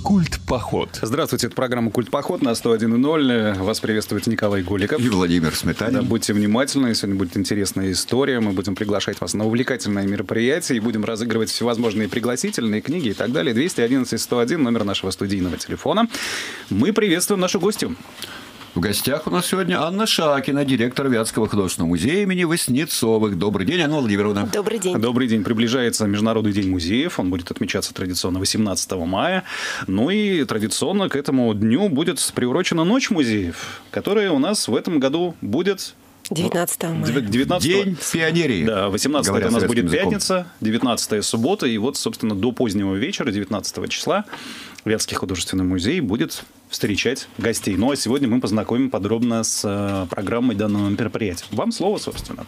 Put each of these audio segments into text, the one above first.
Культ-поход. Здравствуйте, это программа «Культ-поход» на 101.0. Вас приветствует Николай Голиков. И Владимир Сметанин. Да, будьте внимательны, сегодня будет интересная история. Мы будем приглашать вас на увлекательное мероприятие и будем разыгрывать всевозможные пригласительные книги и так далее. 211-101, номер нашего студийного телефона. Мы приветствуем нашу гостью. В гостях у нас сегодня Анна Шакина, директор Вятского художественного музея имени Васнецовых. Добрый день, Анна Владимировна. Добрый день. Добрый день. Приближается Международный день музеев. Он будет отмечаться традиционно 18 мая. Ну и традиционно к этому дню будет приурочена Ночь музеев, которая у нас в этом году будет... 19 мая. 19 День пионерии. Да, 18 у нас будет пятница, 19 суббота. И вот, собственно, до позднего вечера, 19 числа, Вятский художественный музей будет встречать гостей. Ну, а сегодня мы познакомим подробно с программой данного мероприятия. Вам слово, собственно.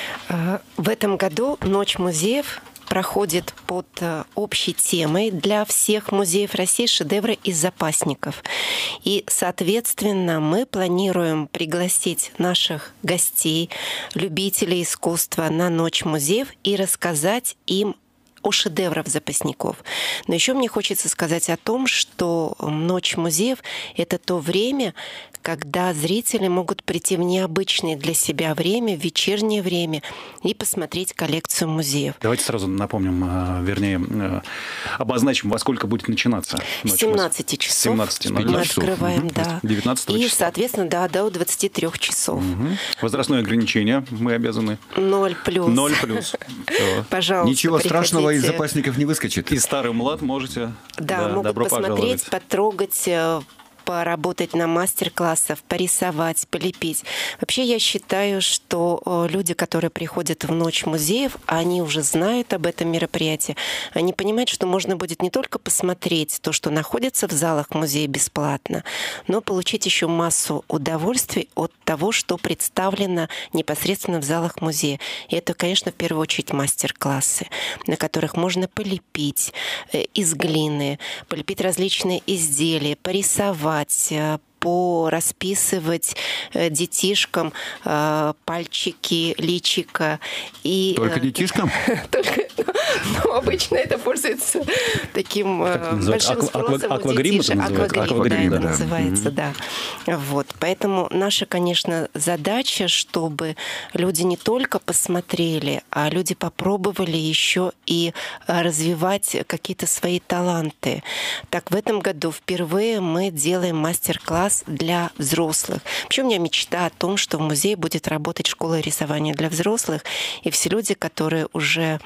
В этом году Ночь музеев проходит под общей темой для всех музеев России «Шедевры из запасников». И, соответственно, мы планируем пригласить наших гостей, любителей искусства на Ночь музеев и рассказать им о шедеврах запасников. Но еще мне хочется сказать о том, что Ночь музеев — это то время, когда зрители могут прийти в необычное для себя время, в вечернее время, и посмотреть коллекцию музеев. Давайте сразу напомним, вернее, обозначим, во сколько будет начинаться. С 17 часов 17 мы открываем, да. 19 и, числа. соответственно, да, до 23 часов. Возрастное ограничение мы обязаны. 0+. 0+. Пожалуйста, ничего страшного, приходите. из запасников не выскочит. И старый млад можете. Да, могут добро посмотреть, пожаловать. потрогать, поработать на мастер-классах, порисовать, полепить. Вообще я считаю, что люди, которые приходят в Ночь музеев, они уже знают об этом мероприятии. Они понимают, что можно будет не только посмотреть то, что находится в залах музея бесплатно, но получить еще массу удовольствий от того, что представлено непосредственно в залах музея. И это, конечно, в первую очередь мастер-классы, на которых можно полепить из глины, полепить различные изделия, порисовать, порасписывать детишкам пальчики, личико. И, только детишкам? Только, ну, обычно это пользуется таким большим спросом у аквагрим детишек. Аквагрим, это называется, да. Вот. Поэтому наша, конечно, задача, чтобы люди не только посмотрели, а люди попробовали еще и развивать какие-то свои таланты. Так, в этом году впервые мы делаем мастер-класс для взрослых. Вообще у меня мечта о том, что в музее будет работать школа рисования для взрослых, и все люди, которые уже,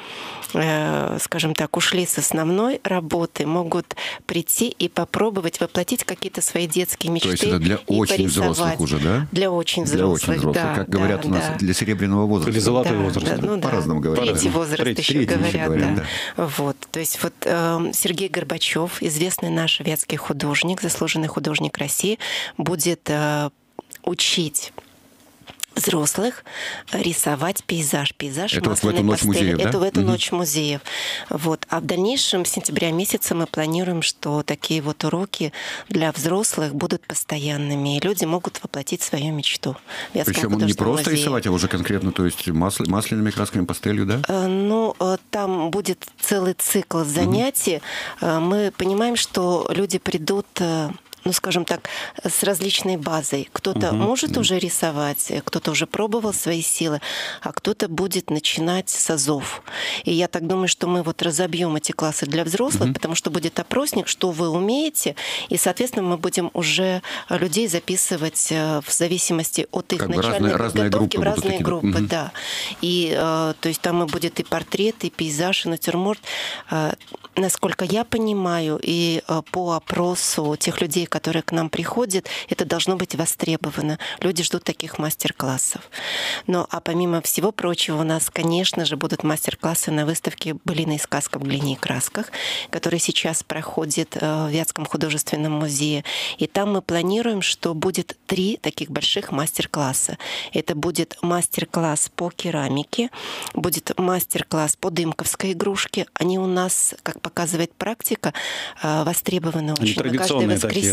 скажем так, ушли с основной работы, могут прийти и попробовать воплотить какие-то свои детские мечты. То есть это для очень взрослых уже, да? Для очень взрослых, для очень взрослых. Да, Как говорят у нас, для серебряного возраста. Или золотой возраст. Да, ну, по-разному говорят. Третий возраст еще говорят. Да. Вот. То есть вот Сергей Горбачев, известный наш вятский художник, заслуженный художник России, будет учить взрослых рисовать пейзаж. Пейзаж это вот в эту Ночь музеев, да? Это в эту Ночь музеев. Вот. А в дальнейшем, с сентября месяца, мы планируем, что такие вот уроки для взрослых будут постоянными, и люди могут воплотить свою мечту. Причем не просто рисовать, а уже конкретно, то есть масляными красками, пастелью, да? Ну, там будет целый цикл занятий. Мы понимаем, что люди придут, ну, скажем так, с различной базой. Кто-то может уже рисовать, кто-то уже пробовал свои силы, а кто-то будет начинать с азов. И я так думаю, что мы вот разобьем эти классы для взрослых, потому что будет опросник, что вы умеете, и, соответственно, мы будем уже людей записывать в зависимости от их как начальной подготовки в разные группы. Да. И, то есть там и будет и портрет, и пейзаж, и натюрморт. Насколько я понимаю, и по опросу тех людей, которые к нам приходят, это должно быть востребовано. Люди ждут таких мастер-классов. Ну, а помимо всего прочего, у нас, конечно же, будут мастер-классы на выставке «Былина и сказка в глине и красках», которая сейчас проходит в Вятском художественном музее. И там мы планируем, что будет 3 таких больших мастер-класса. Это будет мастер-класс по керамике, будет мастер-класс по дымковской игрушке. Они у нас, как показывает практика, востребованы очень. Традиционные каждое воскресенье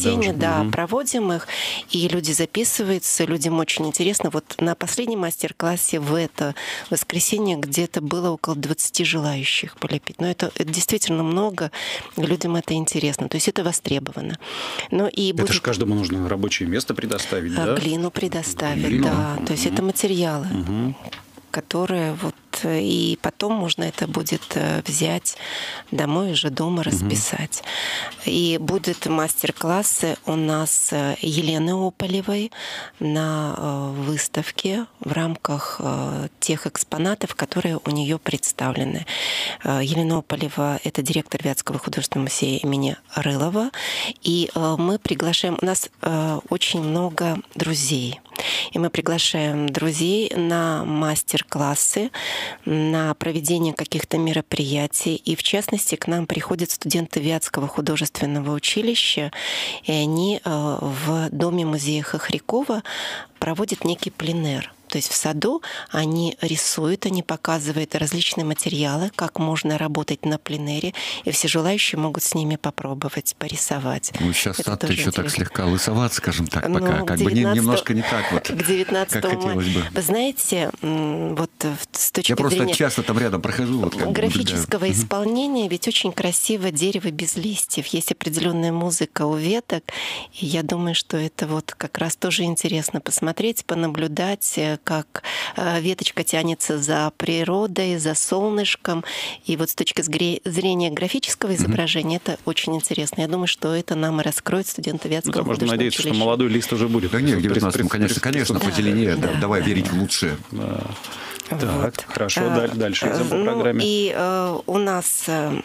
воскресенье, да, проводим их, и люди записываются, людям очень интересно. Вот на последнем мастер-классе в это воскресенье где-то было около 20 желающих полепить. Но это действительно много, людям это интересно, то есть это востребовано. Но и это же каждому нужно рабочее место предоставить, да? Глину предоставить, да. То есть это материалы, которые вот и потом можно это будет взять домой, уже дома расписать. И будут мастер-классы у нас Елены Ополевой на выставке в рамках тех экспонатов, которые у нее представлены. Елена Ополева — это директор Вятского художественного музея имени Рылова. И мы приглашаем... У нас очень много друзей. И мы приглашаем друзей на мастер-классы, на проведение каких-то мероприятий. И в частности, к нам приходят студенты Вятского художественного училища, и они в Доме-музея Хохрякова проводят некий пленэр. То есть в саду они рисуют, они показывают различные материалы, как можно работать на пленэре, и все желающие могут с ними попробовать порисовать. Ну, сейчас сад еще так слегка лысоват, скажем так, пока. Как бы немножко не так вот, к 19 как хотелось бы. Вы знаете, вот с точки зрения... Я просто часто там рядом прохожу. Вот, графического исполнения, ведь очень красиво дерево без листьев. Есть определенная музыка у веток, и я думаю, что это вот как раз тоже интересно посмотреть, понаблюдать, как веточка тянется за природой, за солнышком. И вот с точки зрения графического изображения это очень интересно. Я думаю, что это нам и раскроет студенты Вятского художественного можно надеяться, училища. что молодой лист уже будет. Да нет, в 19-м, конечно, да, позеленее. да, давай да, верить да. в лучшее. Да. Вот. Так, хорошо, дальше идем по программе. И у нас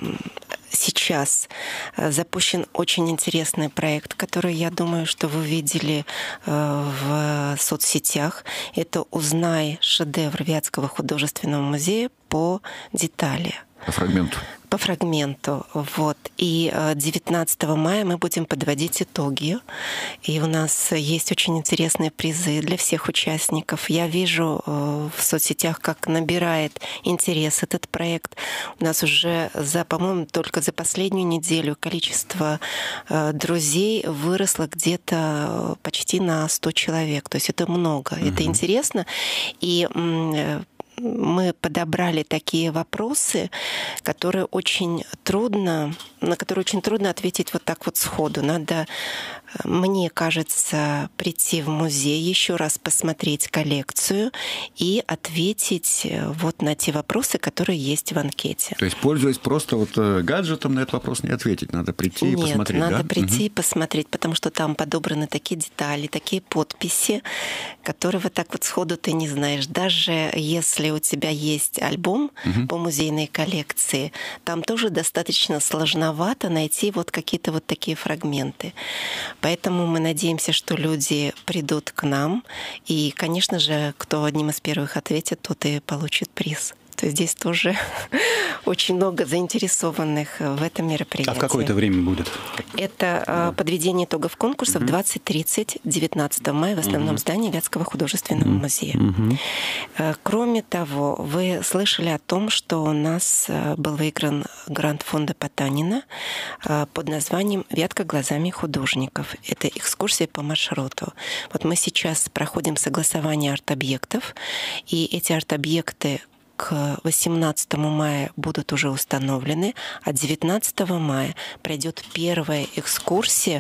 сейчас запущен очень интересный проект, который, я думаю, что вы видели в соцсетях. Это «Узнай шедевр Вятского художественного музея по детали». По фрагменту. По фрагменту. Вот. И 19 мая мы будем подводить итоги. И у нас есть очень интересные призы для всех участников. Я вижу в соцсетях, как набирает интерес этот проект. У нас уже, по-моему, только за последнюю неделю количество друзей выросло где-то почти на 100 человек. То есть это много, это интересно. И мы подобрали такие вопросы, на которые очень трудно ответить вот так вот сходу. Надо, мне кажется, прийти в музей, еще раз посмотреть коллекцию и ответить вот на те вопросы, которые есть в анкете. То есть, пользуясь просто вот гаджетом, на этот вопрос не ответить, надо прийти и посмотреть, надо прийти и посмотреть, потому что там подобраны такие детали, такие подписи, которые вот так вот сходу ты не знаешь. Даже если у тебя есть альбом по музейной коллекции, там тоже достаточно сложновато найти вот какие-то вот такие фрагменты. Поэтому мы надеемся, что люди придут к нам, и, конечно же, кто одним из первых ответит, тот и получит приз. То есть здесь тоже очень много заинтересованных в этом мероприятии. А в какое-то время будет? Это подведение итогов конкурса в 20:30, 19 мая в основном здании Вятского художественного музея. Кроме того, вы слышали о том, что у нас был выигран грант фонда Потанина под названием «Вятка глазами художников». Это экскурсия по маршруту. Вот мы сейчас проходим согласование арт-объектов, и эти арт-объекты к 18 мая будут уже установлены, а 19 мая пройдет первая экскурсия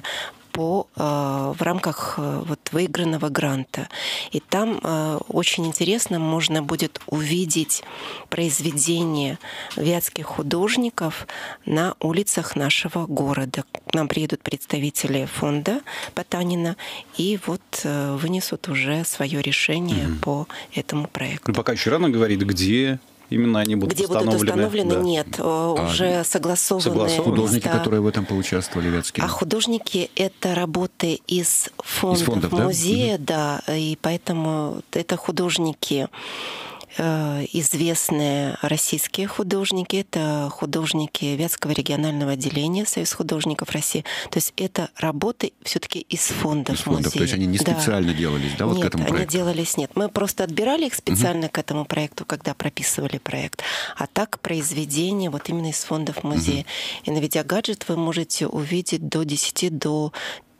в рамках вот выигранного гранта. И там очень интересно, можно будет увидеть произведения вятских художников на улицах нашего города. К нам приедут представители фонда Потанина и вот вынесут уже свое решение по этому проекту. Ну, пока еще рано говорить, где именно они будут установлены? Где будут установлены, да. Нет. Уже согласованы художники, места. которые в этом поучаствовали, вятские. А художники — это работы из фондов музея, да, и поэтому это художники, известные российские художники, это художники Вятского регионального отделения Союз художников России. То есть это работы все-таки из фондов музея. То есть они не специально делались, да, вот нет, к этому проекту? Нет, они делались, нет. Мы просто отбирали их специально к этому проекту, когда прописывали проект. А так произведения вот именно из фондов музея. И наведя гаджет, вы можете увидеть до 10, до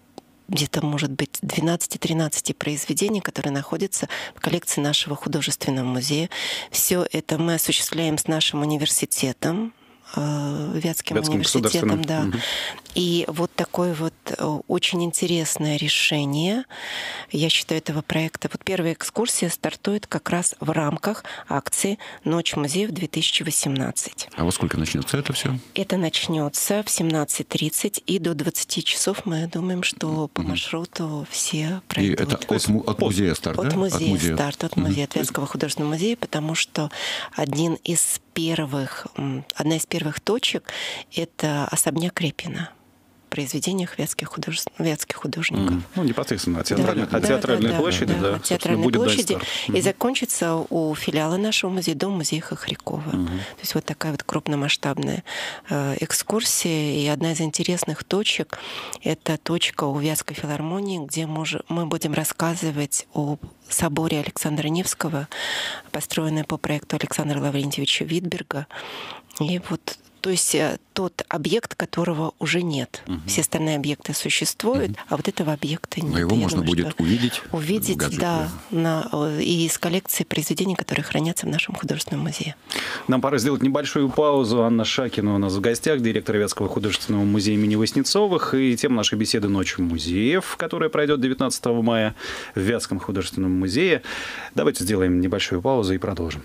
где-то, может быть, 12-13 произведений, которые находятся в коллекции нашего художественного музея. Все это мы осуществляем с нашим университетом, Вятским университетом, да. Угу. И вот такое вот очень интересное решение, я считаю, этого проекта. Вот первая экскурсия стартует как раз в рамках акции «Ночь музеев 2018». А во сколько начнется это все? Это начнется в 17:30 и до 20 часов. Мы думаем, что по маршруту все пройдут. И это от музея старт, от да? Музея старт, от музея, от Вятского художественного музея, потому что одна из первых точек — это особняк Репина. Произведениях вятских художников. Ну, непосредственно от театральной площади, да. От театральной площади. И закончится у филиала нашего музея, дом музея Хохрякова. То есть вот такая вот крупномасштабная экскурсия. И одна из интересных точек — это точка у Вятской филармонии, где мы будем рассказывать о соборе Александра Невского, построенный по проекту Александра Лаврентьевича Витберга. И вот, то есть тот объект, которого уже нет. Все остальные объекты существуют, а вот этого объекта нет. Но его можно будет увидеть. Увидеть, да, и из коллекции произведений, которые хранятся в нашем художественном музее. Нам пора сделать небольшую паузу. Анна Шакина у нас в гостях, директор Вятского художественного музея имени Васнецовых. И тема нашей беседы «Ночь музеев», которая пройдет 19 мая в Вятском художественном музее. Давайте сделаем небольшую паузу и продолжим.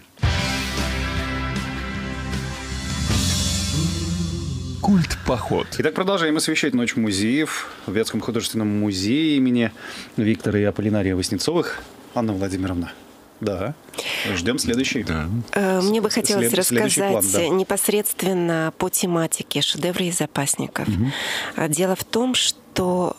Культ-поход. Итак, продолжаем освещать «Ночь музеев» в Вятском художественном музее имени Виктора и Аполлинария Васнецовых. Анна Владимировна. Да. Ждем следующий. Да. Мне бы хотелось рассказать непосредственно по тематике «Шедевры из запасников». Дело в том, что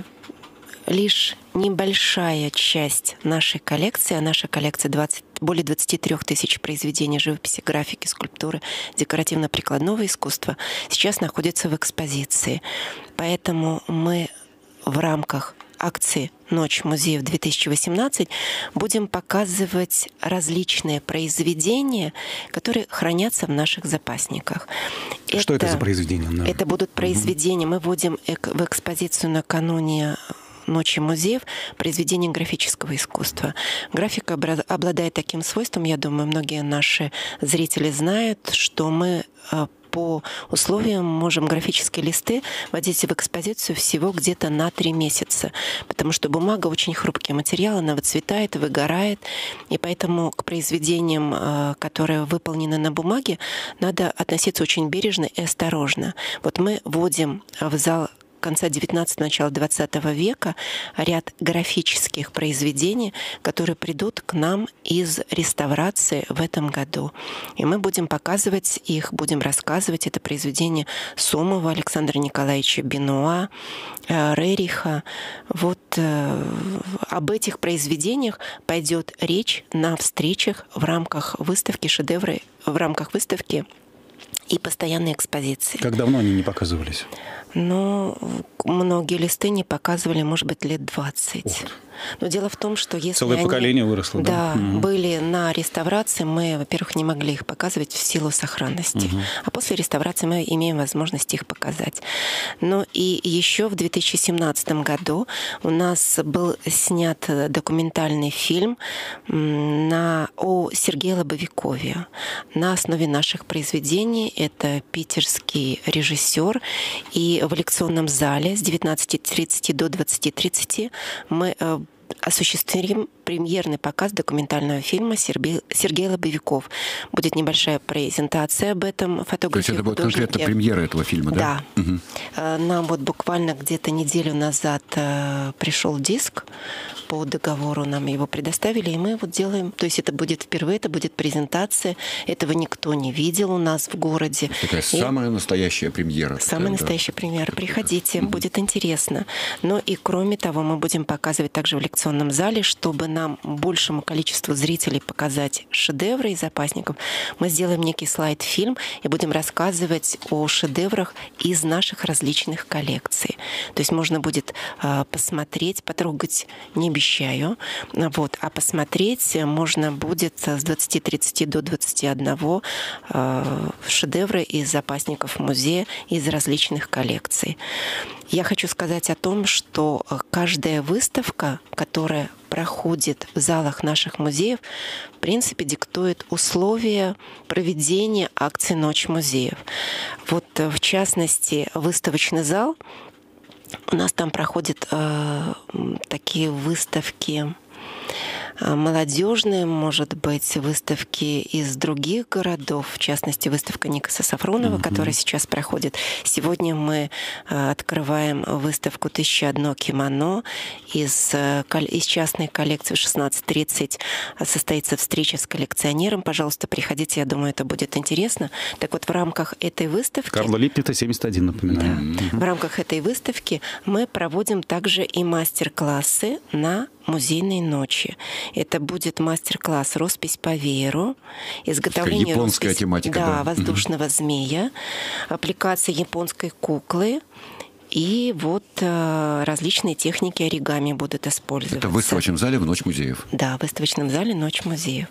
лишь небольшая часть нашей коллекции, а наша коллекция более 23 тысяч произведений живописи, графики, скульптуры, декоративно-прикладного искусства, сейчас находится в экспозиции. Поэтому мы в рамках акции «Ночь музеев 2018» будем показывать различные произведения, которые хранятся в наших запасниках. Что это за произведения? Это будут произведения. Мы вводим в экспозицию накануне «Ночи музеев» произведения графического искусства. Графика обладает таким свойством, я думаю, многие наши зрители знают, что мы по условиям можем графические листы вводить в экспозицию всего где-то на 3 месяца, потому что бумага очень хрупкий материал, она выцветает, выгорает, и поэтому к произведениям, которые выполнены на бумаге, надо относиться очень бережно и осторожно. Вот мы вводим в зал конца 19-го, начала 20 века ряд графических произведений, которые придут к нам из реставрации в этом году. И мы будем показывать их, будем рассказывать. Это произведения Сомова, Александра Николаевича Бенуа, Рериха. Вот об этих произведениях пойдет речь на встречах в рамках выставки «Шедевры», в рамках выставки и постоянной экспозиции. Как давно они не показывались? Ну, многие листы не показывали, может быть, лет 20. Но дело в том, что если целое поколение выросло, да? Да, были на реставрации, мы, во-первых, не могли их показывать в силу сохранности. А после реставрации мы имеем возможность их показать. Ну и еще в 2017 году у нас был снят документальный фильм о Сергее Лобовикове на основе наших произведений. Это питерский режиссер. И в лекционном зале с 19:30 до 20:30 мы осуществим премьерный показ документального фильма «Сергей Лобовиков». Будет небольшая презентация об этом. То есть это будет конкретно премьера этого фильма, да? Да. Угу. Нам вот буквально где-то неделю назад пришел диск по договору, нам его предоставили, и мы вот делаем... То есть это будет впервые, это будет презентация. Этого никто не видел у нас в городе. Такая самая настоящая премьера. Самая настоящая премьера. Приходите, будет интересно. Но и кроме того, мы будем показывать также в лекционном зале, чтобы нам большему количеству зрителей показать шедевры из запасников, мы сделаем некий слайд-фильм и будем рассказывать о шедеврах из наших различных коллекций. То есть можно будет посмотреть, потрогать, не обещаю, вот, а посмотреть можно будет с 20:30 до 21 шедевры из запасников музея, из различных коллекций. Я хочу сказать о том, что каждая выставка, которая проходит в залах наших музеев, в принципе, диктует условия проведения акции «Ночь музеев». Вот, в частности, выставочный зал, у нас там проходят такие выставки молодежные, может быть, выставки из других городов, в частности, выставка Никаса Сафронова, которая сейчас проходит. Сегодня мы открываем выставку «1001 кимоно» из частной коллекции. В 16:30 состоится встреча с коллекционером. Пожалуйста, приходите, я думаю, это будет интересно. Так вот, в рамках этой выставки... Карла Липкнехта, 71, напоминаю. Да, в рамках этой выставки мы проводим также и мастер-классы на музейной ночи. Это будет мастер-класс «Роспись по вееру», изготовление японская тематика, да, воздушного змея, аппликация японской куклы, и вот различные техники оригами будут использоваться. Это в выставочном зале в Ночь музеев? Да, в выставочном зале «Ночь музеев».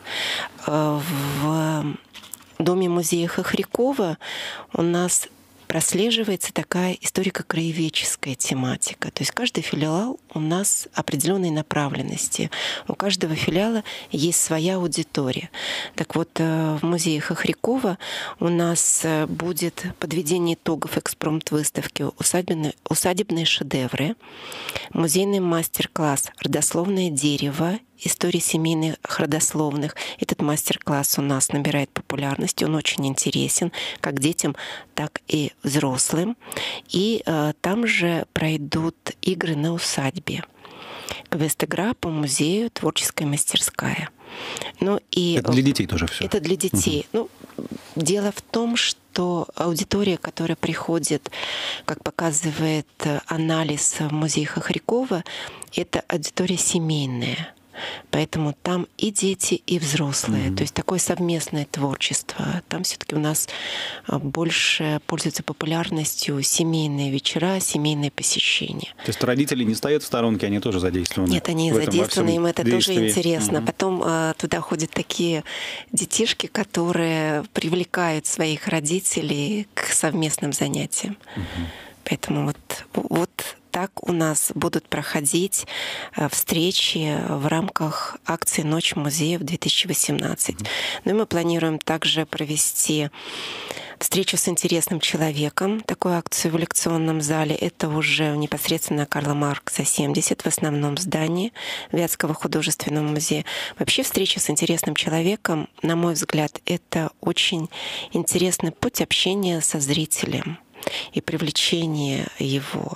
В Доме музея Хохрякова у нас прослеживается такая историко-краеведческая тематика. То есть каждый филиал у нас определенной направленности. У каждого филиала есть своя аудитория. Так вот, в музее Хохрякова у нас будет подведение итогов экспромт-выставки «Усадебные шедевры», музейный мастер-класс «Родословное дерево», истории семейных родословных. Этот мастер-класс у нас набирает популярность, он очень интересен как детям, так и взрослым. И там же пройдут игры на усадьбе. Квест-игра по музею «Творческая мастерская». Ну, и это для детей тоже все? Это для детей. Ну, дело в том, что аудитория, которая приходит, как показывает анализ в музее Хохрякова, это аудитория семейная. Поэтому там и дети, и взрослые. То есть такое совместное творчество. Там все-таки у нас больше пользуются популярностью семейные вечера, семейные посещения. То есть родители не стоят в сторонке, они тоже задействованы? Нет, они задействованы, им это действии. Тоже интересно. Потом туда ходят такие детишки, которые привлекают своих родителей к совместным занятиям. Поэтому вот так у нас будут проходить встречи в рамках акции «Ночь музеев 2018». Ну и мы планируем также провести встречу с интересным человеком, такую акцию в лекционном зале. Это уже непосредственно Карла Маркса, 70, в основном здании Вятского художественного музея. Вообще встреча с интересным человеком, на мой взгляд, это очень интересный путь общения со зрителем и привлечение его.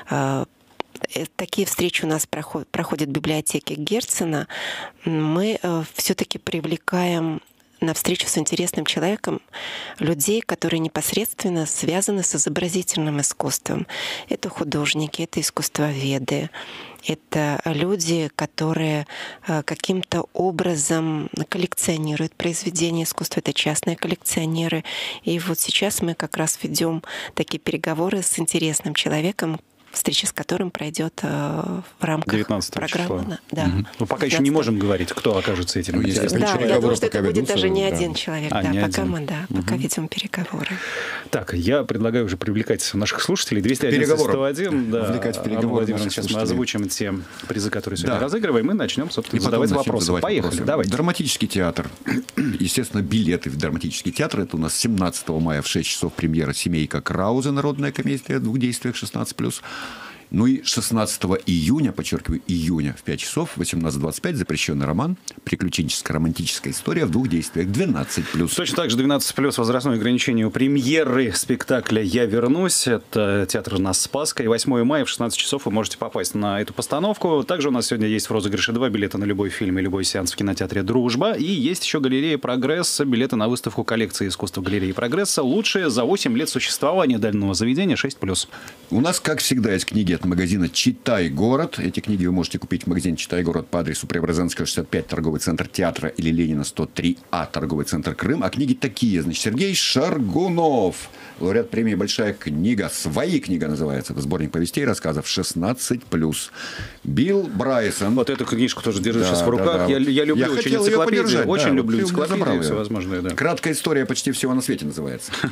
Такие встречи у нас проходят в библиотеке Герцена. Мы все-таки привлекаем на встречу с интересным человеком людей, которые непосредственно связаны с изобразительным искусством. Это художники, это искусствоведы, это люди, которые каким-то образом коллекционируют произведения искусства, это частные коллекционеры. И вот сейчас мы как раз ведем такие переговоры с интересным человеком, встреча с которым пройдет в рамках программы. Да. Но пока еще не можем говорить, кто окажется этим интересным человеком. Да, я думаю, что это будет даже не один человек. Пока ведем переговоры. Так, я предлагаю уже привлекать наших слушателей. 201-101. Вовлекать в переговоры. Сейчас мы озвучим те призы, которые сегодня разыгрываем, и начнем, собственно, задавать вопросы. Поехали. Давайте. Драматический театр. Естественно, билеты в драматический театр. Это у нас 17 мая в 6 часов премьера «Семейка Крауза», народная комедия в 2 действиях 16+. Ну и 16 июня, подчеркиваю, июня в 5 часов, 18:25, запрещенный роман, приключенческая романтическая история в 2 действиях 12+. Точно так же 12+, возрастное ограничение у премьеры спектакля «Я вернусь». Это театр на Спасской. 8 мая в 16 часов вы можете попасть на эту постановку. Также у нас сегодня есть в розыгрыше 2 билета на любой фильм и любой сеанс в кинотеатре «Дружба». И есть еще галерея «Прогресс», билеты на выставку коллекции искусства галереи «Прогресса». Лучшие за 8 лет существования данного заведения 6+. У нас, как всегда, есть книги от магазина «Читай город». Эти книги вы можете купить в магазине «Читай город» по адресу Преображенская, 65, торговый центр Театра или Ленина, 103А, торговый центр Крым. А книги такие. Значит, Сергей Шаргунов, лауреат премии «Большая книга». «Свои» книга называется. Это сборник повестей и рассказов 16+. Билл Брайсон. Вот эту книжку тоже держу сейчас в руках. Я люблю очень энциклопедию. Очень люблю энциклопедию всевозможные. «Краткая история почти всего на свете» называется.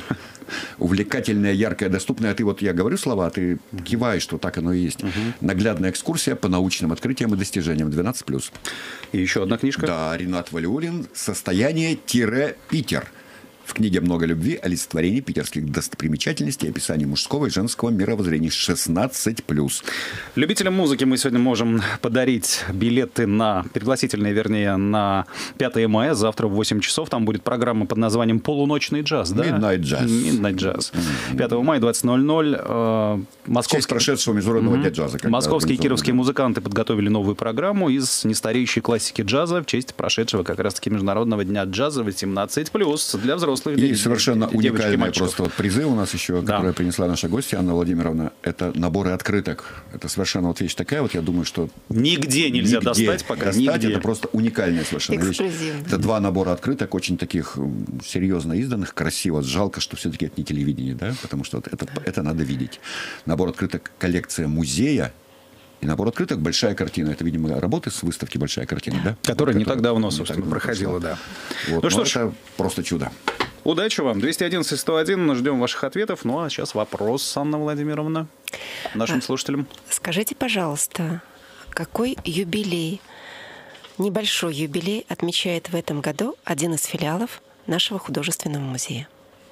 Увлекательная, яркая, доступная. А ты вот, я говорю слова, а ты киваешь, что так оно и есть. Наглядная экскурсия по научным открытиям и достижениям 12+. И еще одна книжка. Да, Ренат Валиуллин «Состояние-Питер». В книге много любви, олицетворение питерских достопримечательностей, описание мужского и женского мировоззрения 16+. Любителям музыки мы сегодня можем подарить билеты пригласительные, вернее, на 5 мая. Завтра в 8 часов там будет программа под названием «Полуночный джаз». Да? Midnight Jazz. Midnight Jazz. 5 мая, 20:00. В честь прошедшего международного дня джаза. Московские и кировские музыканты подготовили новую программу из нестареющей классики джаза в честь прошедшего как раз-таки международного дня джаза 18+, для взрослых. И совершенно уникальные просто вот призы у нас еще, которые принесла наша гостья Анна Владимировна. Это наборы открыток. Это совершенно вот вещь такая, вот я думаю, что... Нигде нельзя достать пока. Это просто уникальная совершенно вещь. Это 2 набора открыток, очень таких серьезно изданных, красиво. Жалко, что все-таки это не телевидение, да, потому что это надо видеть. Набор открыток коллекция музея. И набор открыток «Большая картина». Это, видимо, работы с выставки «Большая картина», да? Которая не так давно, собственно, проходила, да. Вот. Ну что ж, это просто чудо. Удачи вам. 211-101. Ждем ваших ответов. Ну, а сейчас вопрос, Анна Владимировна, нашим слушателям. Скажите, пожалуйста, какой юбилей, небольшой юбилей отмечает в этом году один из филиалов нашего художественного музея?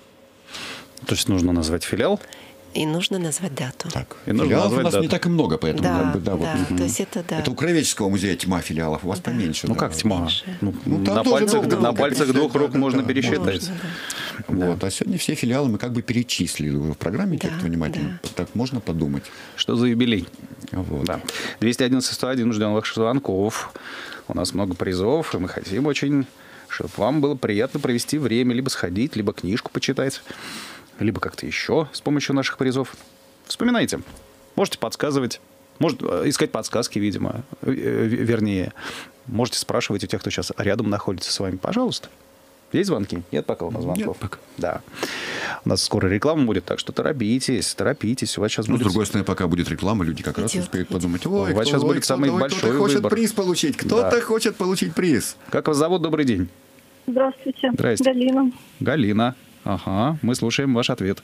То есть нужно назвать филиал? И нужно назвать дату. Так, филиалов у нас не так и много, поэтому... То есть это у Краеведческого музея тьма филиалов, у вас поменьше. Ну, как тьма? На пальцах 2 рук можно пересчитать. Вот. А сегодня все филиалы мы как бы перечислили уже в программе, те, кто внимательно. Так можно подумать. Что за юбилей? Вот. Да. 211-101. Ждем ваших звонков. У нас много призов, и мы хотим очень, чтобы вам было приятно провести время, либо сходить, либо книжку почитать, либо как-то еще с помощью наших призов. Вспоминайте. Можете подсказывать. Может, искать подсказки, видимо. Вернее, можете спрашивать у тех, кто сейчас рядом находится с вами. Пожалуйста. Есть звонки? Нет пока у нас звонков? Нет пока. Да. У нас скоро реклама будет, так что торопитесь. У вас сейчас будет... С другой стороны, пока будет реклама, люди как раз успеют подумать. Ой, у вас сейчас будет самый большой выбор. Кто-то хочет приз получить. Кто-то хочет получить приз. Как вас зовут? Добрый день. Здравствуйте. Здрасте. Галина. Галина. Ага, мы слушаем ваш ответ.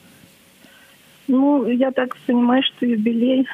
Ну, я так понимаю, что юбилей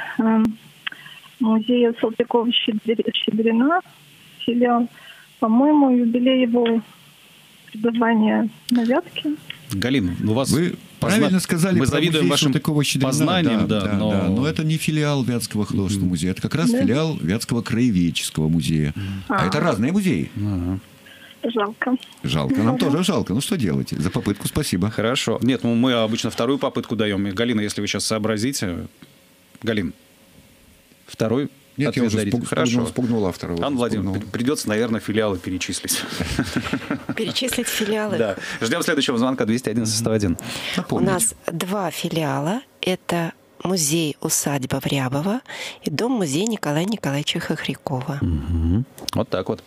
музея Салтыкова-Щедрина, филиал, по-моему, юбилей его пребывания на Вятке. Галина, у вас... Вы правильно сказали, мы завидуем вашим познаниям, но это не филиал Вятского художественного музея, это как раз филиал Вятского краеведческого музея. А это разные музеи. Жалко. Жалко. Нам тоже жалко. Ну, что делать? За попытку спасибо. Хорошо. Нет, мы обычно вторую попытку даем. И, Галина, если вы сейчас сообразите... Галин, второй Нет, я уже спугнул автора. Анна Владимировна, придется, наверное, филиалы перечислить. Перечислить филиалы? Да. Ждем следующего звонка 211-101. У нас 2 филиала. Это музей-усадьба в Рябово и дом-музей Николая Николаевича Хохрякова. Вот так вот.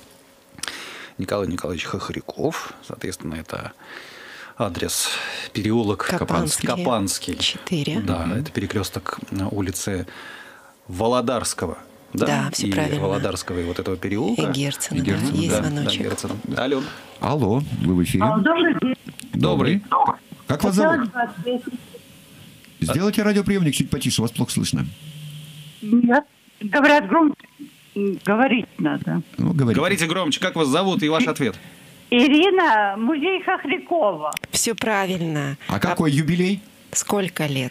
Николай Николаевич Хохряков. Соответственно, это адрес переулок Капанский. 4. Да, это перекресток на улице Володарского. Да, все правильно. Володарского и вот этого переулка. И Герцена, да, есть звоночек. Алло. Алло, вы в эфире. Добрый день. Добрый. Как вас зовут? Сделайте радиоприемник чуть потише, вас плохо слышно. Говорят, громче. Говорить надо. Ну, говорите громче. Как вас зовут и ваш ответ? Ирина, музей Хохрякова. Все правильно. А какой юбилей? Сколько лет?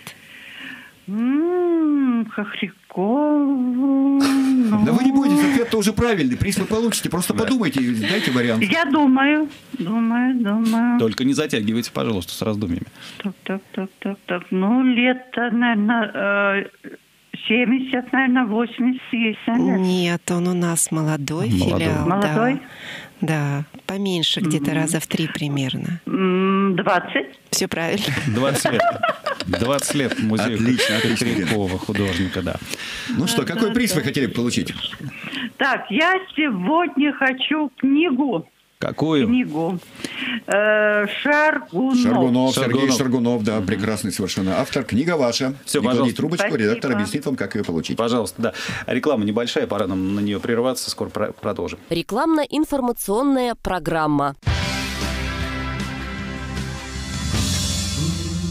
Хохрякову. Да вы не бойтесь, ответ-то уже правильный. Приз вы получите. Просто подумайте, дайте вариант. Я думаю. Только не затягивайте, пожалуйста, с раздумьями. Так. Ну, лет-то, наверное, 70, наверное, 80 есть. Нет, он у нас молодой филиал. Молодой? Да, поменьше, где-то раза в 3 примерно. 20. Все правильно. 20 лет. 20 лет музею Хохрякова, художника, да. Ну что, какой приз вы хотели бы получить? Так, я сегодня хочу книгу. Какую? Книгу. Шаргунов. Сергей Шаргунов, да, прекрасный совершенно автор. Книга ваша. Все, не пожалуйста. кладите трубочку, Спасибо. редактор объяснит вам, как ее получить. Пожалуйста, да. Реклама небольшая, пора нам на нее прерваться, скоро продолжим. Рекламно-информационная программа.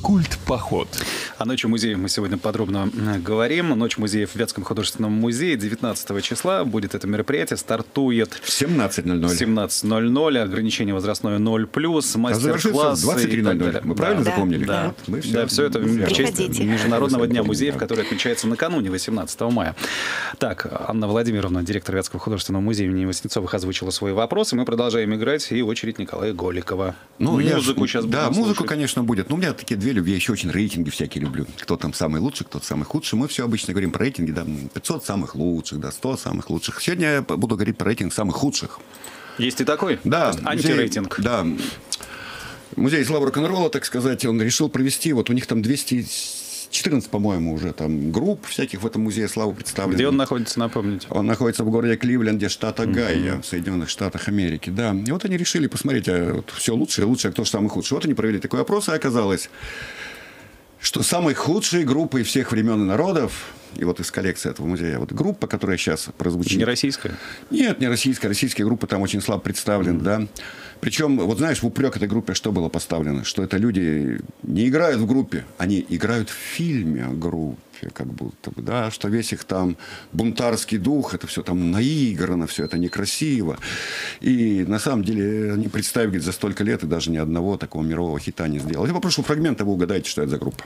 Культ-поход. О Ночи музеев мы сегодня подробно говорим. Ночь музеев в Вятском художественном музее 19 числа будет это мероприятие. Стартует в 17:00. 17:00. Ограничение возрастное 0+. Мастер-классы. 23:00. Мы правильно запомнили? Да. Мы Да, все это в честь Международного дня музеев, который отмечается накануне, 18 мая. Так, Анна Владимировна, директор Вятского художественного музея имени Васнецовых, озвучила свои вопросы. Мы продолжаем играть. И очередь Николая Голикова. Музыку сейчас будем слушать. Музыку, конечно, будет. Но у меня такие две любви. Я еще очень рейтинги всякие люблю. Кто там самый лучший, кто самый худший. Мы все обычно говорим про рейтинги. Да, 500 самых лучших, да, 100 самых лучших. Сегодня я буду говорить про рейтинг самых худших. Есть и такой? Да. Антирейтинг. Да. Музей славы рок-н-ролла, так сказать, он решил провести, вот у них там 214, по-моему, уже там групп всяких в этом музее славы представлено. Где он находится, напомните? Он находится в городе Кливленде, штат Огайо, в Соединенных Штатах Америки, да. И вот они решили посмотреть, вот все лучшее, а кто же самый худший. Вот они провели такой опрос, и оказалось, что самой худшей группой всех времен и народов, и вот из коллекции этого музея, вот группа, которая сейчас прозвучит. Не российская? Нет, не российская. Российские группы там очень слабо представлены, да. Причем, вот знаешь, в упрек этой группе что было поставлено? Что это люди не играют в группе, они играют в фильме о группе, как будто бы, да, что весь их там бунтарский дух, это все там наиграно, все это некрасиво. И на самом деле они представили, говорит, за столько лет и даже ни одного такого мирового хита не сделали. Я попрошу фрагмент, а вы угадаете, что это за группа.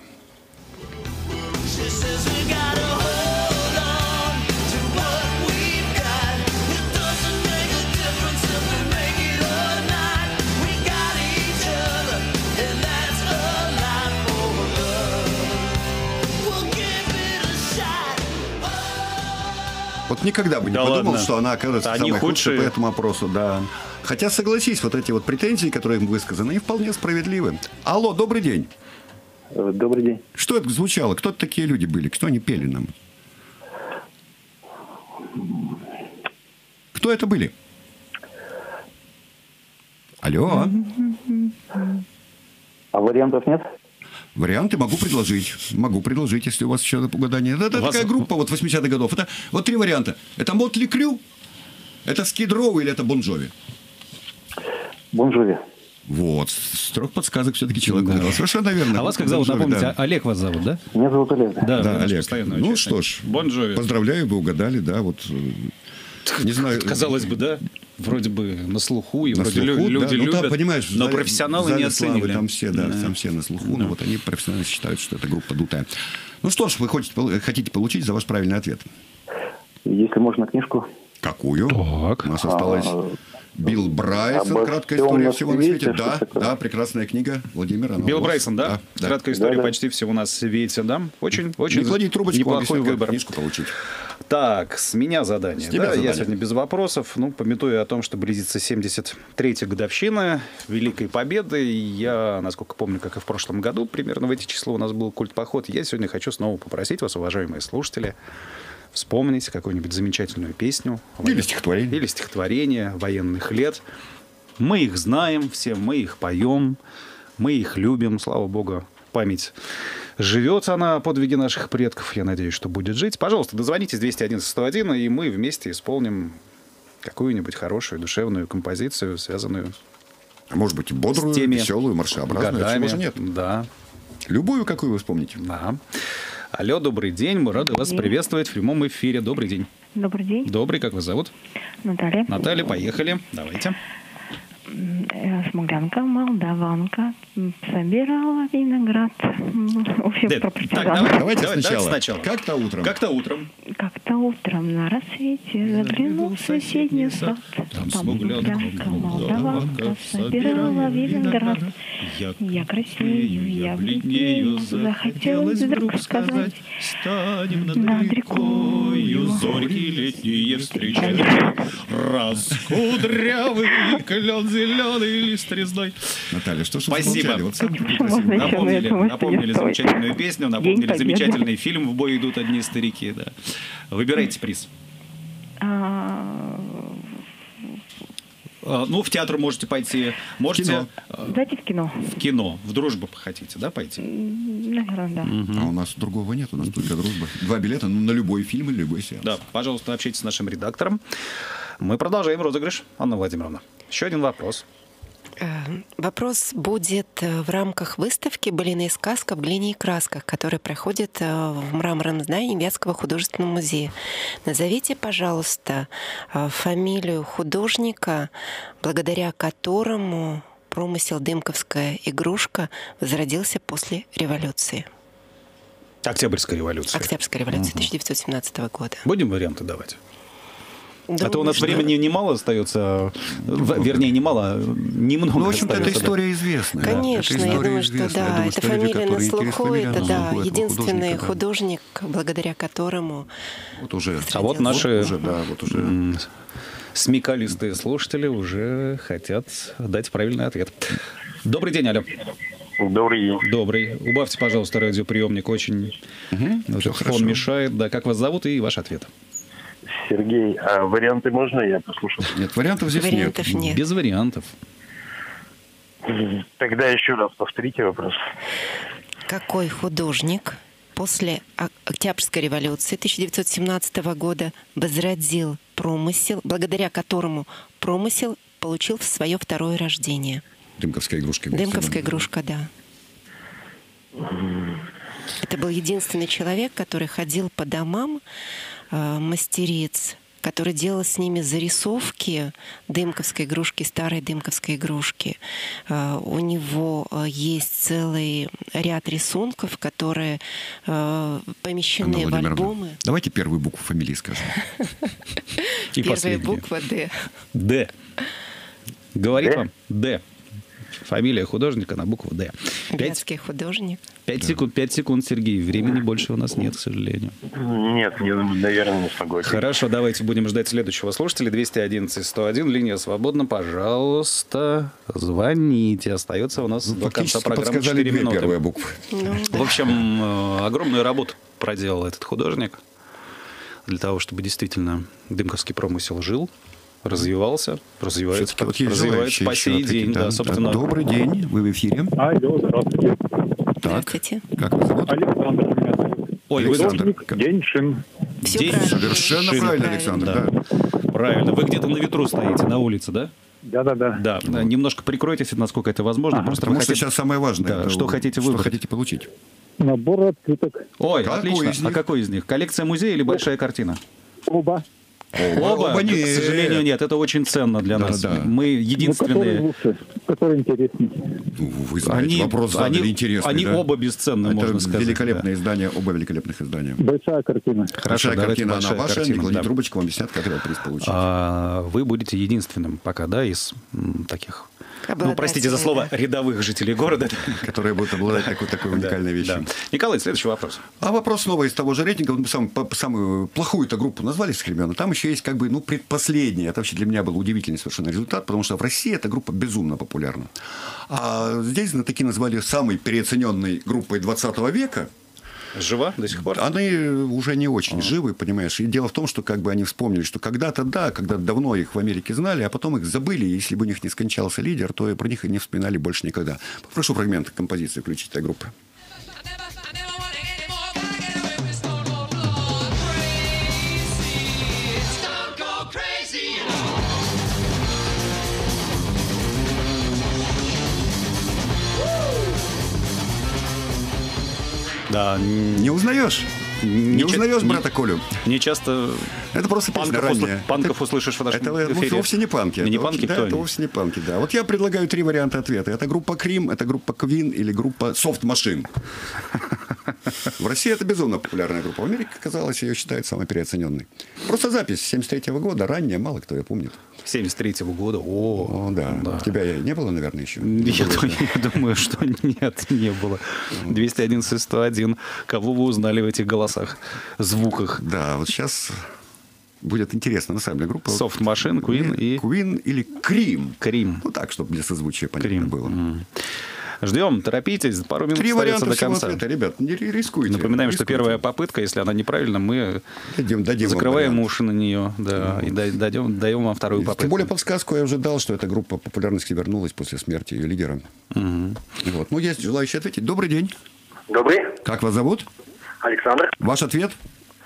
Вот никогда бы не подумал, что она окажется самой худшей по этому опросу. Да. Хотя, согласись, вот эти вот претензии, которые им высказаны, они вполне справедливы. Алло, добрый день. Добрый день. Что это звучало? Кто это такие люди были? Кто они пели нам? Кто это были? Алло. А вариантов нет? Варианты могу предложить, если у вас еще угадание. Это такая группа вот 80-х годов. Это вот три варианта. Это Мотли Крю, это Skid Row или это Bon Jovi? Bon Jovi. Вот. С 3 подсказок все-таки человек угадал. Совершенно верно. А вас как зовут? Напомните, да. Олег вас зовут, да? Меня зовут Олег. Да, Олег. Ну что ж, Bon Jovi. Поздравляю, вы угадали, да, вот. Не знаю. Казалось бы, да, вроде бы на слуху, и на вроде слуху, люди любят, да, понимаешь, но профессионалы не оценили. Там все, там все на слуху, но вот они профессионально считают, что это группа дутая. Ну что ж, вы хотите получить за ваш правильный ответ? Если можно, книжку. Какую? Так. У нас осталось Билл Брайсон, «Краткая история всего на свете». Да, прекрасная книга Владимира. Билл Брайсон, да? «Краткая история почти всего на свете», да? Очень неплохой выбор. Книжку получить. Так, с меня задание. Да, я сегодня без вопросов. Памятуя о том, что близится 73-я годовщина Великой Победы, я, насколько помню, как и в прошлом году, примерно в эти числа у нас был культ-поход, я сегодня хочу снова попросить вас, уважаемые слушатели, вспомнить какую-нибудь замечательную песню. Или стихотворение. Или стихотворение военных лет. Мы их знаем все, мы их поем, мы их любим, слава богу, память живет она, подвиги наших предков. Я надеюсь, что будет жить. Пожалуйста, дозвонитесь 211-101, и мы вместе исполним какую-нибудь хорошую душевную композицию, связанную а может быть, бодрую, веселую, маршеобразную. Годами. Почему же нет? Да. Любую, какую вы вспомните. Да. Алло, добрый день. Мы рады вас приветствовать в прямом эфире. Добрый день. Добрый день. Добрый. Как вас зовут? Наталья. Наталья, поехали. Давайте. Смуглянка, молдаванка, собирала виноград. Давайте сначала. Как-то утром. Как-то утром на рассвете заглянул в соседний сад. Там смуглянка, молдаванка, собирала виноград. Я краснею, я бледнею, захотелось вдруг сказать: станем над рекою зорьки летние встречать. Раскудрявый клен зеленый лист резной. Наталья, что ж вы спасибо. Вот напомнили замечательную песню, напомнили замечательный фильм «В бой идут одни старики». Да. Выбирайте приз. В театр можете пойти. Можете... Давайте в кино. В кино. В дружбу хотите, да, пойти? Наверное, да. А у нас другого нет, у нас только дружба. 2 билета на любой фильм или любой сеанс. Да, пожалуйста, общайтесь с нашим редактором. Мы продолжаем розыгрыш. Анна Владимировна, еще один вопрос. Вопрос будет в рамках выставки «Былина и сказка в глине и красках», которая проходит в мраморном здании Вятского художественного музея. Назовите, пожалуйста, фамилию художника, благодаря которому промысел «Дымковская игрушка» возродился после революции. Октябрьская революция. Октябрьская революция 1917 года. Будем варианты давать? Думаю, а то у нас времени немало остается, вернее, немного Ну, в общем-то, остается. эта история известная. Конечно, да. я думаю, что известная. да, Я думаю, эта что люди, фамилия на которые слуху, интересуют это фамилия да, на слуху этого единственный художника, да. художник, благодаря которому Вот уже. А вот наши Вот уже. смекалистые слушатели уже хотят дать правильный ответ. Добрый день, алло. Добрый день. Добрый. Убавьте, пожалуйста, радиоприемник, очень Всё фон хорошо. мешает. Да, как вас зовут и ваш ответ? Сергей, а варианты можно? Я послушал. Нет, вариантов здесь вариантов нет. нет. Без вариантов. Тогда еще раз повторите вопрос. Какой художник после Октябрьской революции 1917 года возродил промысел, благодаря которому промысел получил свое второе рождение? Дымковская игрушка. Дымковская игрушка, да. Это был единственный человек, который ходил по домам мастериц, который делал с ними зарисовки дымковской игрушки, старой дымковской игрушки. У него есть целый ряд рисунков, которые помещены Анна в Владимировна, альбомы. давайте первую букву фамилии скажем. И Первая последнее. буква «Д». Д. Говорит Д? вам? Д. Фамилия художника на букву Д. Вятский художник. 5 секунд, Сергей. Времени больше у нас нет, к сожалению. Нет, я, наверное, не смогу. Хорошо, давайте будем ждать следующего слушателя. 211-101, линия свободна. Пожалуйста, звоните. Остается у нас до конца Фактически программы подсказали 4 две минуты. первые буквы. В общем, огромную работу проделал этот художник для того, чтобы действительно дымковский промысел жил, развивался, развивается, Все-таки вот есть развивается желающие по еще сей ответить, день. Да, собственно. Добрый день, вы в эфире. Алло, здравствуйте. Так, Здравствуйте. как вас зовут? Александр меня зовут. Ой, вы Александр. Художник Деньшин. Все День правильно. Совершенно Шин. правильно, Александр. Да. правильно. Вы где-то на ветру стоите, на улице, да? Да. Да. Немножко прикройтесь, насколько это возможно. Просто Потому вы что хотите- сейчас самое важное. Да, это что хотите выбрать? Что хотите получить? Набор открыток. Ой, Какой отлично. из них? А какой из них? Коллекция музея или большая картина? Оба. Оба, нет. к сожалению, нет. Это очень ценно для Да, нас. да. Мы Который единственные... лучше, который интереснее. Ну, вы знаете, вопрос задали интересный. они да? оба бесценны, Это можно сказать. великолепное издание, оба великолепных издания. Большая картина. Хорошо, Большая давайте картина, она большая ваша, картина, не клади да. трубочку, вам объяснят, как этот приз получить. Вы будете единственным пока, да, из таких... Ну, простите за Обладатель, слово, рядовых жителей города. Которые будут обладать такой уникальной Да. вещью. Николай, следующий вопрос. А вопрос снова из того же рейтинга. Вот мы самую плохую-то группу назвали с времен. Там еще есть как бы, предпоследняя. Это вообще для меня был удивительный совершенно результат, потому что в России эта группа безумно популярна. А здесь знатоки назвали самой переоцененной группой 20 века. Жива до сих пор? Они уже не очень живы, понимаешь. И дело в том, что как бы они вспомнили, что когда-то, да, когда давно их в Америке знали, а потом их забыли. И если бы у них не скончался лидер, то про них и не вспоминали больше никогда. Попрошу фрагмент композиции включить этой группы. Да. Не узнаешь? Не узнаешь брата Колю? Не часто Это просто песня панков, ранняя. панков услышишь в нашем Это эфире. вовсе не панки. Не Это панки, вовсе- да, кто это они? вовсе не панки, да. Вот я предлагаю 3 варианта ответа. Это группа Крим, это группа Queen или группа Soft Machine. В России это безумно популярная группа. В Америке, казалось, ее считают самой переоцененной. Просто запись 73-го года, ранняя, мало кто ее помнит. 73-го года. О, да. У тебя не было, наверное, еще? Я думаю, что нет, не было. 211-101. Кого вы узнали в этих голосах, звуках? Да, вот сейчас будет интересно, на самом деле, группа... Soft Machine, Queen и... Queen или Крим. Крим. Ну так, чтобы для созвучия понятно Крим. было. Ждем, торопитесь, пару минут 3 остается варианта до всего конца. ответа, ребят, не рискуйте. Напоминаем, что Рискуйте. первая попытка, если она неправильна, мы Дадим вам закрываем вариант. уши на нее, да, и даем вам вторую попытку. Тем более подсказку я уже дал, что эта группа популярности вернулась после смерти ее лидера. Вот. Ну, есть желающие ответить. Добрый день. Добрый. Как вас зовут? Александр. Ваш ответ?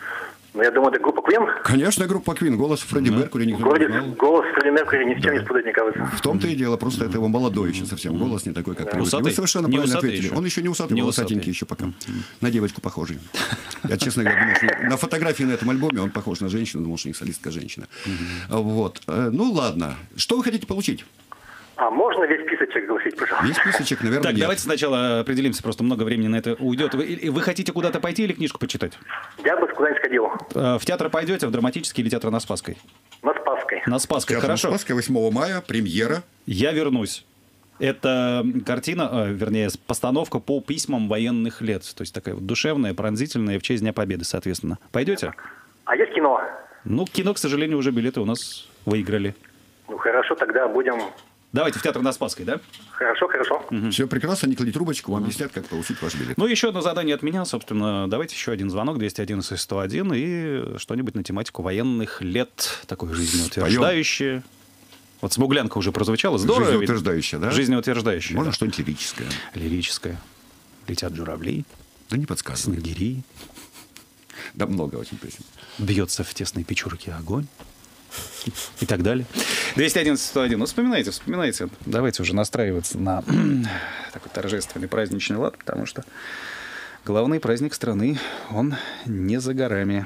Ну, я думаю, это группа Queen. Конечно, группа Queen. Голос Фредди Меркьюри никто не знал. Голос Фредди Меркьюри ни с чем не спутать, мне кажется. В том-то и дело, просто это его молодой еще совсем голос, не такой, как привыкли. Вы совершенно Не правильно усатый ответили. еще? Он еще не усатый, Не волосатенький усатый. еще пока. На девочку похожий. Я, честно говоря, думал, что на фотографии на этом альбоме он похож на женщину, думал, что у них солистка женщина. Вот. Ну, ладно. Что вы хотите получить? А можно весь списочек гласить, пожалуйста? Весь списочек, наверное, Так, нет. давайте сначала определимся, просто много времени на это уйдет. Вы хотите куда-то пойти или книжку почитать? Я бы куда-нибудь сходил. В театр пойдете, в драматический или театр на Спасской? На Спасской. На Спасской, Театр хорошо. Спасской, 8 мая, премьера. Я вернусь. Это картина, вернее, постановка по письмам военных лет. То есть такая вот душевная, пронзительная, в честь Дня Победы, соответственно. Пойдете? А есть кино? Ну, кино, к сожалению, уже билеты у нас выиграли. Ну, хорошо, тогда будем... Давайте в театр на Спасской, да? Хорошо. Все прекрасно, не кладите трубочку, вам объяснят, как получить ваш билет. Ну, еще одно задание от меня, собственно. Давайте еще один звонок, 211-101, и что-нибудь на тематику военных лет, такое жизнеутверждающее. Вот «Смуглянка» уже прозвучала. Здорово. Жизнеутверждающее, да? Жизнеутверждающее. Можно да. что-нибудь лирическое. Лирическое. Летят журавли, Да не подсказывай. снегири. Да много очень песен. Бьется в тесной печурке огонь. И так далее. 211-101. Ну, вспоминайте. Давайте уже настраиваться на такой торжественный праздничный лад, потому что главный праздник страны, он не за горами.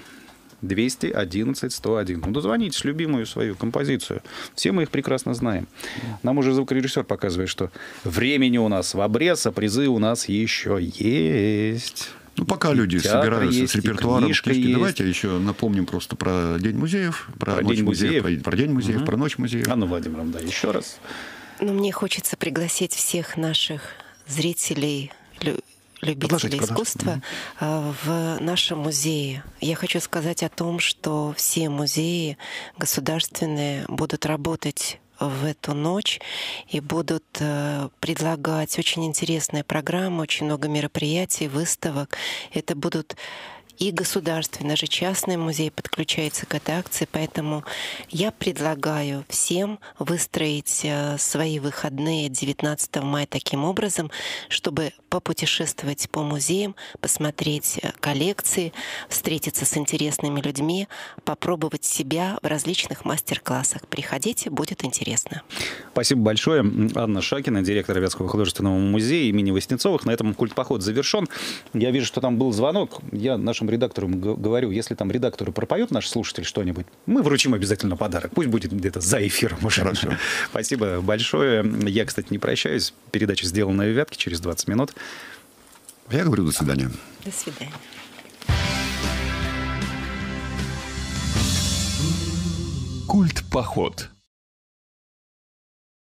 211-101. Ну, дозвонитесь, любимую свою композицию. Все мы их прекрасно знаем. Нам уже звукорежиссер показывает, что времени у нас в обрез, а призы у нас еще есть. Ну, пока люди Театр собираются есть, с репертуаром, книжка книжки, есть. давайте еще напомним просто про День музеев, про Про Ночь День музеев, музеев. про День музеев, про Ночь музеев. Анна Владимировна, да, еще раз. Но мне хочется пригласить всех наших зрителей, любителей искусства в нашем музее. Я хочу сказать о том, что все музеи государственные будут работать в эту ночь и будут предлагать очень интересные программы, очень много мероприятий, выставок. Это будут и государственные, даже частный музей подключается к этой акции, поэтому я предлагаю всем выстроить свои выходные 19 мая таким образом, чтобы попутешествовать по музеям, посмотреть коллекции, встретиться с интересными людьми, попробовать себя в различных мастер-классах. Приходите, будет интересно. Спасибо большое. Анна Шакина, директор Вятского художественного музея имени Васнецовых. На этом культпоход завершен. Я вижу, что там был звонок. Я нашим редакторам говорю, если там редакторы пропоют наш слушатель что-нибудь, мы вручим обязательно подарок. Пусть будет где-то за эфиром уже. Хорошо. Спасибо большое. Я, кстати, не прощаюсь. Передача сделана в Вятке через 20 минут. Я говорю, до свидания. До свидания. Культпоход.